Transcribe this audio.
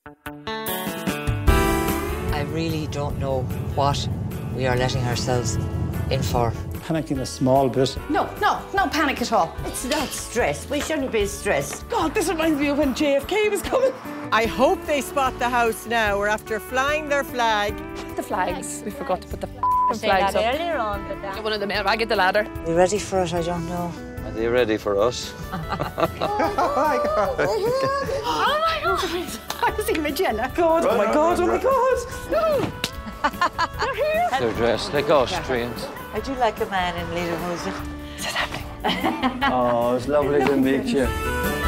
I really don't know what we are letting ourselves in for. Panicking a small bit. No panic at all. It's not stress. We shouldn't be stressed. God, this reminds me of when JFK was coming. I hope they spot the house now. We're after flying their flag. The flags. We forgot to put the Flags up. Earlier on, but Get one of them out. I get the ladder. Are you ready for it? I don't know. Are they ready for us? Oh my God. I see Majella. God, oh my God, oh my God. They're here. They're dressed like Austrians. I do like a man in leader music. Is it happening? Oh, it's lovely to meet you.